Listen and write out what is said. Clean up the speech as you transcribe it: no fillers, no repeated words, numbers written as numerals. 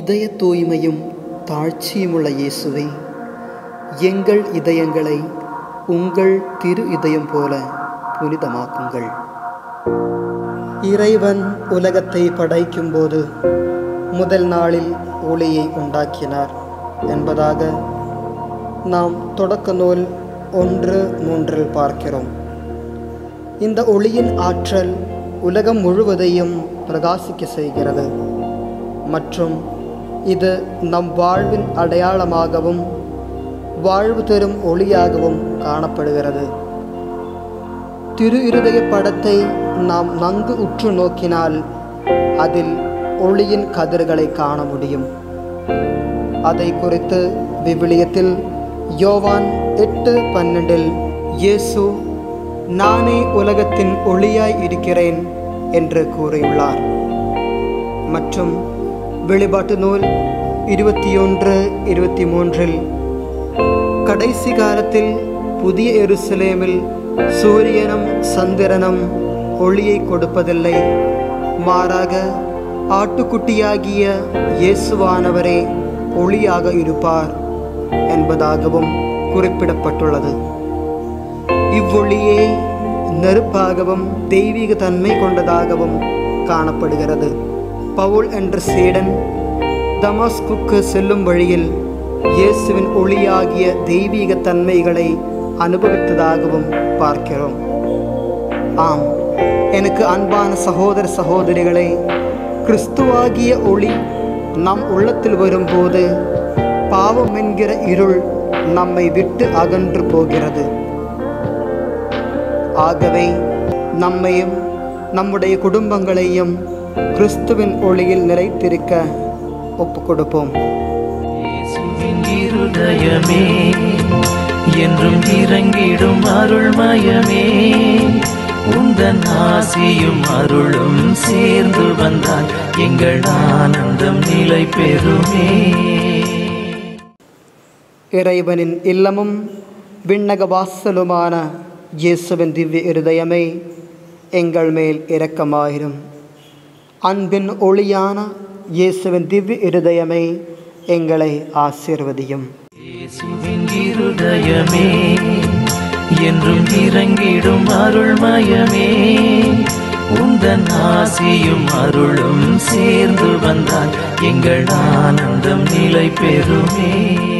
இதய தூய்மையும் தாழ்ச்சியுமுள்ள இயேசுவே, எங்கள் இதயங்களை உங்கள் திரு இதயம் போல புனிதமாக்குங்கள். இறைவன் உலகத்தை படைக்கும்போது முதல் நாளில் ஒளியை உண்டாக்கினார் என்பதாக நாம் தொடக்க நூல் 1:3 பார்க்கிறோம். இந்த ஒளியின் ஆற்றல் உலகம் முழுவதையும் பிரகாசிக்க செய்கிறது மற்றும் இது நம் வாழ்வின் அடையாளமாகவும் வாழ்வு தரும் ஒளியாகவும் காணப்படுகிறது. திரு இருதய படத்தை நாம் நன்கு உற்று நோக்கினால் அதில் ஒளியின் கதிர்களை காண முடியும். அதை குறித்து விவிலியத்தில் யோவான் 8:12 இயேசு நானே உலகத்தின் ஒளியாய் இருக்கிறேன் என்று கூறியுள்ளார். மற்றும் வெளிப்பாட்டு நூல் 21:23 கடைசி காலத்தில் புதிய எருசலேமில் சூரியனும் சந்திரனும் ஒளியை கொடுப்பதில்லை, மாறாக ஆட்டுக்குட்டியாகிய இயேசுவானவரே ஒளியாக இருப்பார் என்பதாகவும் குறிப்பிடப்பட்டுள்ளது. இவ்வொளியே நெருப்பாகவும் தெய்வீக தன்மை கொண்டதாகவும் காணப்படுகிறது. பவுல் என்ற சீடன் தமஸ்குக்கு செல்லும் வழியில் இயேசுவின் ஒளியாகிய தெய்வீக தன்மைகளை அனுபவித்ததாகவும் பார்க்கிறோம். ஆம், எனக்கு அன்பான சகோதர சகோதரிகளே, கிறிஸ்துவாகிய ஒளி நம் உள்ளத்தில் வரும்போது பாவம் என்கிற இருள் நம்மை விட்டு அகன்று போகிறது. ஆகவே நம்மையும் நம்முடைய குடும்பங்களையும் கிறிஸ்துவின் ஒளியில் நிலைத்திருக்க ஒப்புக்கொடுப்போம். இருதயமே என்றும் இறங்கிடும் அருள்மயமே, உந்தன் ஆசியும் அருளும் சேர்ந்து வந்தால் எங்கள் ஆனந்தம் நிலை பெறுமே. இறைவனின் இல்லமும் விண்ணக வாசலுமான இயேசுவின் திவ்ய இருதயமே, எங்கள் மேல் இரக்கமாயிரும். அன்பின் ஒளியான இயேசுவின் திவ்ய இருதயமே, எங்களை ஆசீர்வதியும். இயேசுவின் இருதயமே என்றும் இறங்கிடும் அருள்மயமே, உந்தன் ஆசியும் அருளும் சேர்ந்து வந்தால் எங்கள் ஆனந்தம் நிலை பெறுமே.